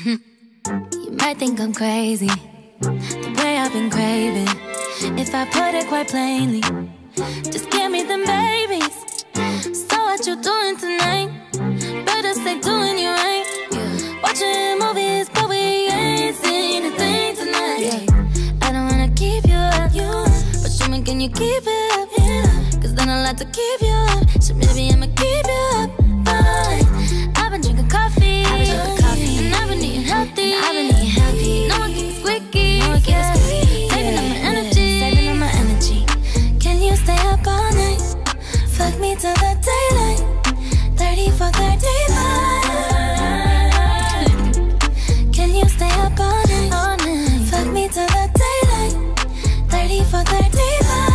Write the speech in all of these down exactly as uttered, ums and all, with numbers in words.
You might think I'm crazy, the way I've been craving. If I put it quite plainly, just give me them babies. So what you doing tonight? Better stay doing you right. Watching movies, but we ain't seen a thing tonight. Yeah. I don't wanna keep you up, but show me, can you keep it up? Yeah. Cause then I'll have to keep you up, so maybe I'ma keep you up. But I've been drinking coffee, I've been drinking coffee, and I've been eating healthy, and I've been eating healthy. No one keeps squeaky, no one keeps squeaky. Saving up my energy, saving up my energy. Can you stay up all night? Fuck me till the daylight. Thirty for thirty-five. Can you stay up all night? All night. Fuck me till the daylight. Thirty for thirty-five.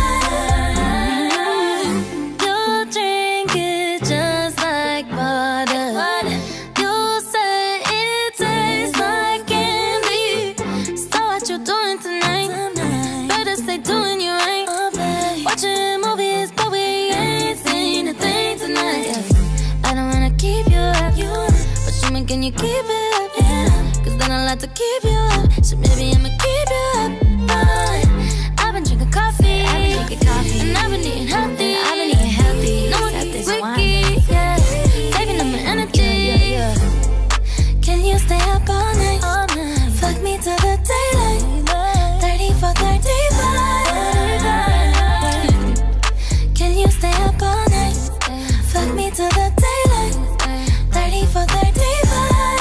You drink it just like water. water. You say it tastes like candy. So what you doing tonight? tonight. Better stay doing you right. Oh, watching movies, but we ain't seen a thing tonight. Yeah. I don't wanna keep you up, you up. But show me, can you keep it up? Yeah. Cause then I'll have to keep you up, so maybe I'ma keep you up. But I've been drinking coffee, I've been drinking coffee, and I've been eating healthy, I've been eating healthy. No one keeps squeaky, yeah. Saving up my energy, yeah, yeah, yeah. Can you stay up all night? All night. Fuck me till the daylight. Thirty for thirty-five. Can you stay up all night? Fuck me till the daylight. Thirty for thirty-five.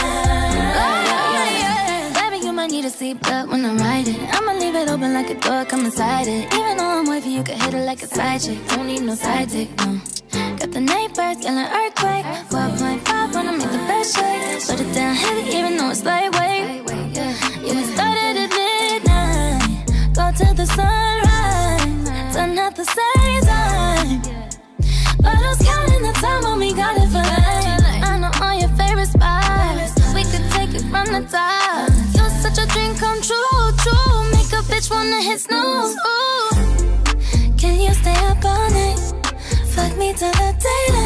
Baby, you might need a seatbelt when I'm riding. I'ma leave it open like a door, come inside it. Even though I'm wavy, you can hit it like a side chick. Don't need no side dick, no. Got the neighbors yelling earthquake. Four point five wanna make the bed shake. Put it down heavy even though it's lightweight. Yeah, we started at midnight, go till the sunrise. Done at the same time, but who's counting the time when we got it for life? I know all your favorite spots, we could take it from the top. You're such a dream come true, true. Make a bitch wanna hit snooze. Ooh. Can you stay up all night? Fuck me till the daylight.